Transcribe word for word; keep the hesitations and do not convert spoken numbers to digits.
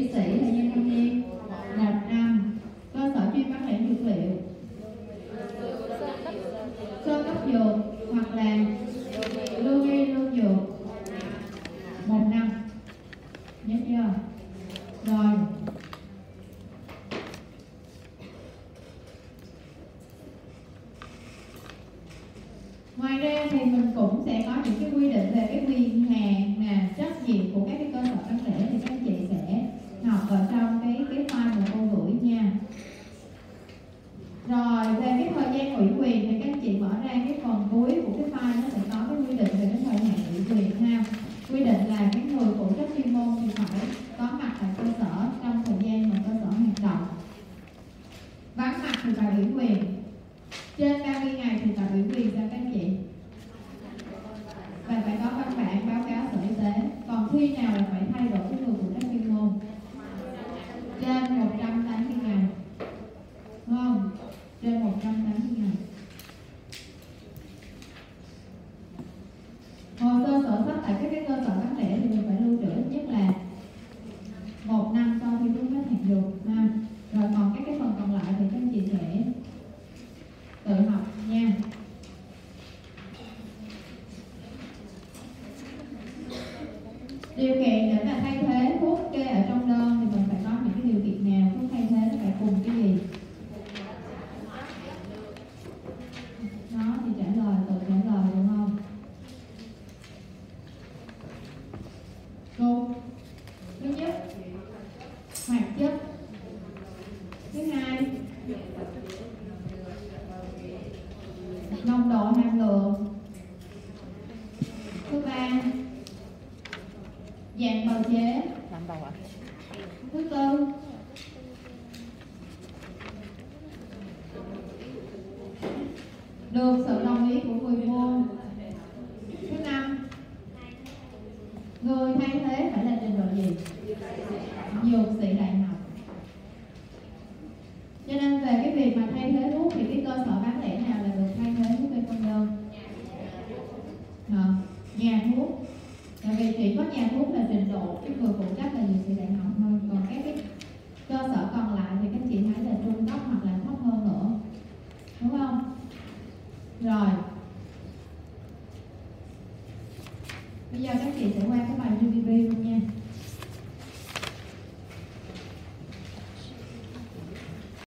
sĩ hay nhân thanh niên một năm. Cơ sở chuyên bán lẻ dược liệu, sơ cấp dược hoặc là lưu ghi lưu dược một năm. Nhớ chưa? Rồi. Ngoài ra thì mình cũng sẽ có những cái quy định về cái quyền hạn nè, trách nhiệm của các cái cơ sở bán lẻ thì các anh chị sẽ học ở trong cái cái file mà cô gửi nha. Rồi về cái thời gian ủy quyền thì các anh chị mở ra cái phần cuối của cái file nó sẽ có cái quy định về cái thời hạn ủy quyền ha. Quy định là cái người phụ trách chuyên môn thì phải có mặt tại cơ sở trong thời gian mà cơ sở hoạt động. Vắng mặt thì phải ủy quyền. Trên ba mươi ngày thì phải ủy quyền cho các anh chị. Và phải có văn bản báo cáo Sở Y tế. Còn khi nào là phải thay đổi cái người phụ trách chuyên môn. Trên một trăm tám mươi ngày. Đúng không? Trên một trăm tám mươi ngày. Hồ sơ sổ sách tại các cái cơ sở bán lẻ thì mình phải lưu trữ ít nhất là một năm sau khi đúng hết hạn dùng ha. Rồi còn các cái phần còn lại thì các anh chị sẽ tự học nha. Điều kiện để mà thay thế thuốc kê ở trong đơn thì mình phải có những cái điều kiện nào? Thuốc thay thế nó phải cùng cái gì? Đó thì trả lời, tự trả lời đúng không? Cùng. Thứ nhất, hoạt chất. Thứ hai, nồng độ hàm lượng. Thứ ba, dạng bào chế. Thứ tư, được sự đồng ý của người mua. Thứ năm, người thay thế phải là trình độ gì? Dược sĩ đại học. Cho nên về cái việc mà thay thế thuốc thì cái cơ sở bán lẻ nào là được thay thế thuốc bên trong đơn? À, nhà thuốc. Tại vì chỉ có nhà thuốc là trình độ, cái người phụ trách là dược sĩ đại học thôi. Còn các cái cơ sở còn lại thì các chị thấy là trung cấp hoặc là